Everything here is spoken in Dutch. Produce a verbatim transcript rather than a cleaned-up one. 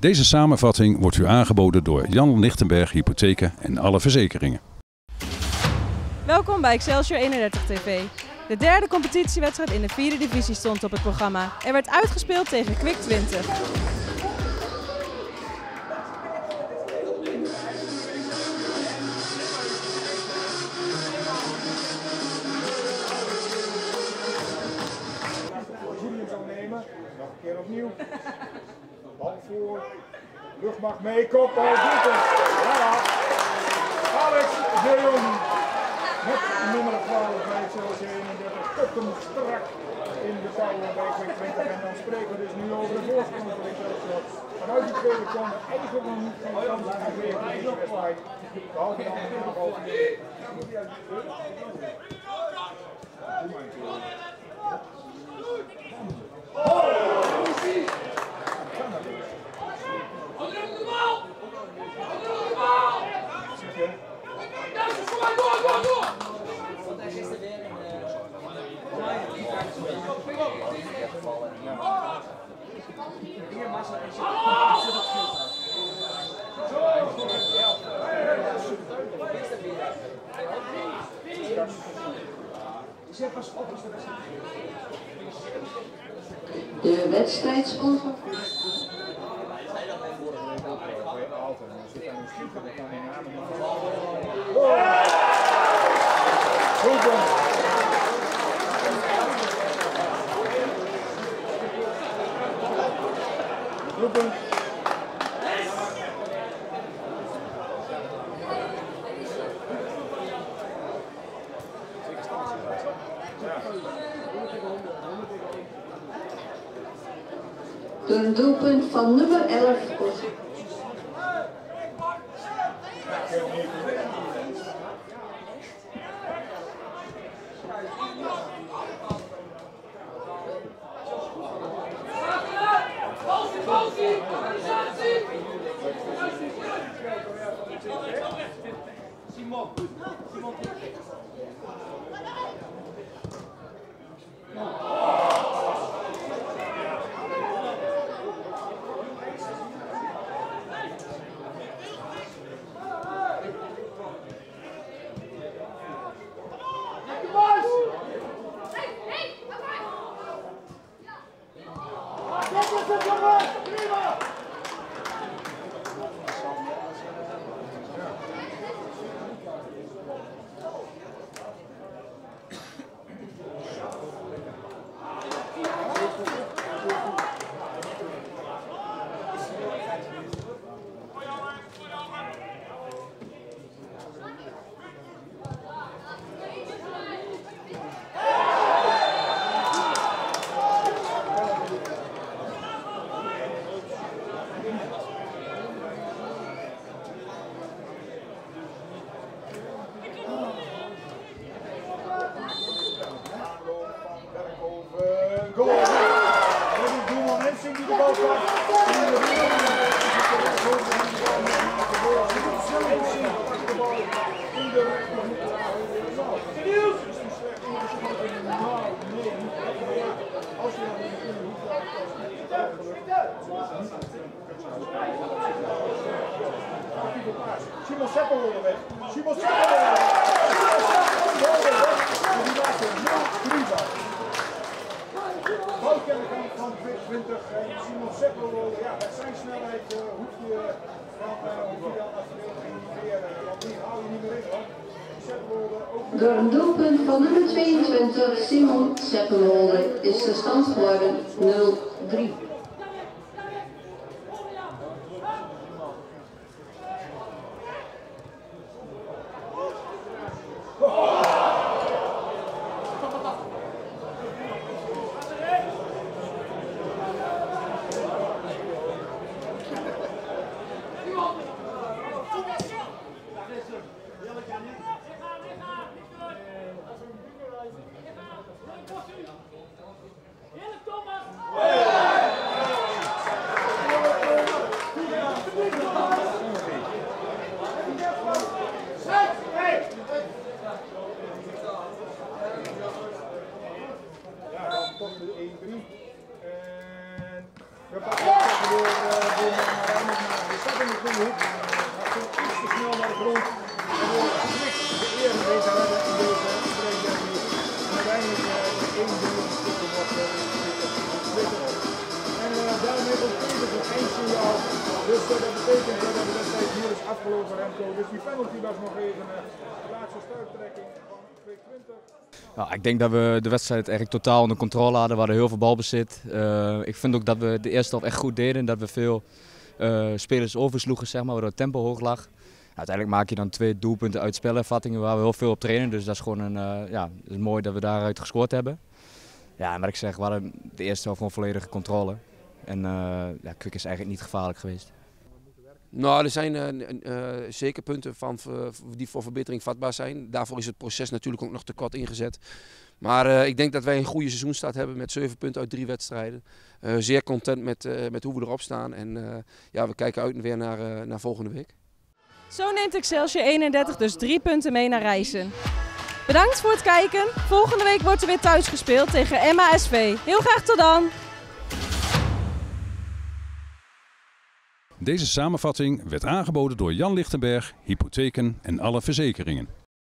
Deze samenvatting wordt u aangeboden door Jan Lichtenberg Hypotheken en alle verzekeringen. Welkom bij Excelsior eenendertig T V. De derde competitiewedstrijd in de vierde divisie stond op het programma. Er werd uitgespeeld tegen Kwik twintig. Nog een keer opnieuw. Bal voor. Lucht mag mee. Kop. Bal doet het. Ja. Alex de Jong. Met nummer twaalf bij Excelsior eenendertig. Kopt hem strak in de touwen bij Kwik twintig. En dan spreken we dus nu over de voorsprong van Excelsior. Vanuit die tweede kwam er eigenlijk nog niet geen kans gekregen in deze wedstrijd. Behalve dan de aanval. De wedstrijdsponsor. Roepen. Door een doelpunt van nummer elf. Simon. Simon. Simon Seppel wilde weg. Simon Seppel wilde weg. Die maakte nul drie van. Bouwkenner van Kwik twintig en Simon Seppel wilde. Ja, met zijn snelheid uh, hoef je van uh, afdeling weer. Want die hou je niet meer in hoor. Door een doelpunt van nummer tweeëntwintig, Simon Seppelwolde, is de stand geworden nul drie. Heerlijk Thomas! dat betekent dat de wedstrijd hier is afgelopen, Remco. Dus die penalty was nog even uh, de laatste stuiptrekking van tweehonderdtwintig. Nou, ik denk dat we de wedstrijd eigenlijk totaal onder controle hadden. We hadden heel veel balbezit. Uh, ik vind ook dat we de eerste helft echt goed deden. Dat we veel uh, spelers oversloegen, zeg maar, waardoor het tempo hoog lag. Uiteindelijk maak je dan twee doelpunten uit spelervattingen waar we heel veel op trainen. Dus dat is gewoon een, uh, ja, het is mooi dat we daaruit gescoord hebben. Ja, en wat ik zeg, we hadden de eerste helft gewoon volledige controle. En uh, ja, Kwik is eigenlijk niet gevaarlijk geweest. Nou, er zijn uh, uh, zeker punten van, uh, die voor verbetering vatbaar zijn. Daarvoor is het proces natuurlijk ook nog te kort ingezet. Maar uh, ik denk dat wij een goede seizoenstart hebben met zeven punten uit drie wedstrijden. Uh, zeer content met, uh, met hoe we erop staan. En uh, ja, we kijken uit weer naar, uh, naar volgende week. Zo neemt Excelsior eenendertig dus drie punten mee naar Rijssen. Bedankt voor het kijken. Volgende week wordt er weer thuis gespeeld tegen M A S V. Heel graag tot dan! Deze samenvatting werd aangeboden door Jan Lichtenberg, Hypotheken en alle verzekeringen.